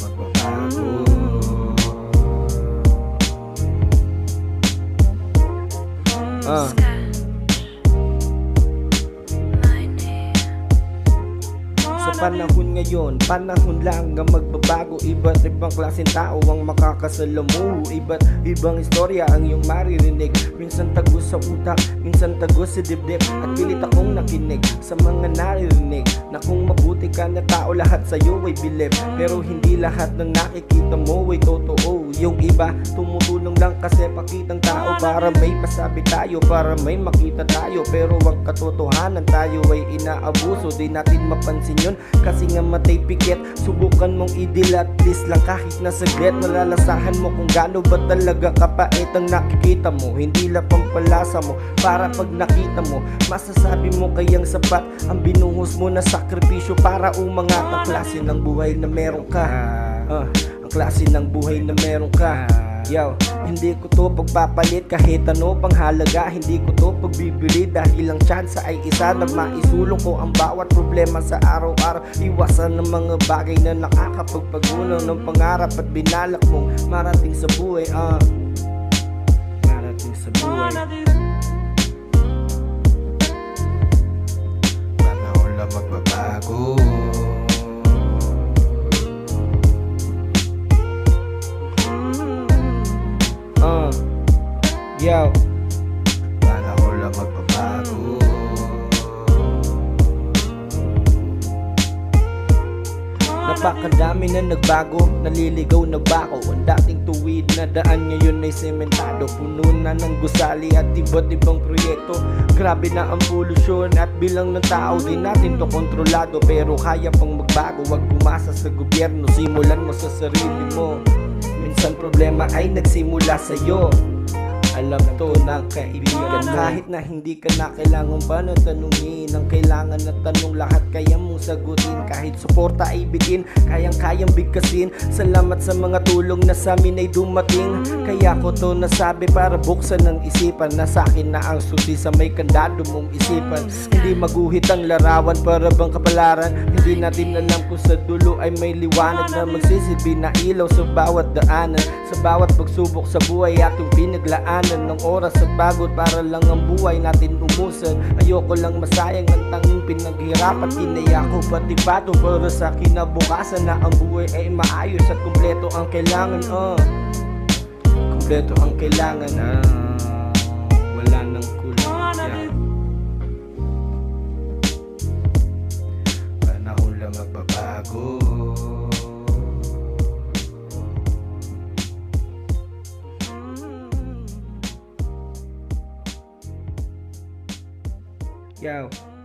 magbabago. Sa panahon ngayon, panahon lang ang magbabago. Iba't ibang klaseng tao ang makakasalamuho. Iba't ibang istorya ang iyong maririnig. Minsan tagos sa utak, minsan tagos sa dibdib. At pilit akong nakinig sa mga naririnig na kung mabuti ka na tao, lahat sa'yo ay bilib. Pero hindi lahat ng nakikita mo ay totoo. Yung iba tumutulong lang kasi pakitang tao, para may masabi tayo, para may makita tayo. Pero ang katotohanan, tayo ay inaabuso. Di natin mapansin yun kasi nga matay pikit. Subukan mong i-deal at least lang kahit na saglit. Malalasahan mo kung gaano ba talaga kapait ang nakikita mo. Hindi lang pampalasa mo, para pag nakita mo, masasabi mo kayang sapat ang binuhos mo na sakripisyo para umangat. Ang klase ng buhay na meron ka, ang klase ng buhay na meron ka. Yo, hindi ko to pagpapalit kahit ano pang halaga. Hindi ko to pagbibili dahil ang tsansa ay isa na maisulong ko ang bawat problema sa araw-araw. Iwasan ng mga bagay na nakakapagpagunaw ng pangarap at binalak mong marating sa buhay. Marating sa buhay. Panahon lang magbabago. Yo, panahon lang magbabago. Napakadami na nagbago, naliligaw na bako. Ang dating tuwid na daan ngayon ay sementado. Puno na ng gusali at iba't ibang proyekto. Grabe na ang polusyon at bilang ng tao, di natin to kontrolado. Pero kaya pang magbago, wag umasa sa gobyerno. Simulan mo sa sarili mo. Minsan problema ay nagsimula sa'yo. Alam to ng kaibigan, kahit na hindi ka na kailangan pa na tanungin. Ang kailangan na tanong lahat kaya mong sagutin. Kahit suporta ay bigin, kayang-kayang bigkasin. Salamat sa mga tulong na sa amin ay dumating. Kaya ko to nasabi para buksan ng isipan na sa akin na ang susi sa may kandado mong isipan. Hindi maguhit ang larawan para bang kapalaran. Hindi natin alam kung sa dulo ay may liwanag na magsisilbi na ilaw sa bawat daanan. Sa bawat pagsubok sa buhay ating pinaglaanan ng oras at pagod para lang ang buhay natin umusan. Ayoko lang masayang ang tanging pinaghirapan. Tinaya ko pati pato para sa kinabukasan na ang buhay ay maayos at kumpleto ang kailangan. Kumpleto ang kailangan. Wala nang kulang. Panahon lang magbabago. Yo.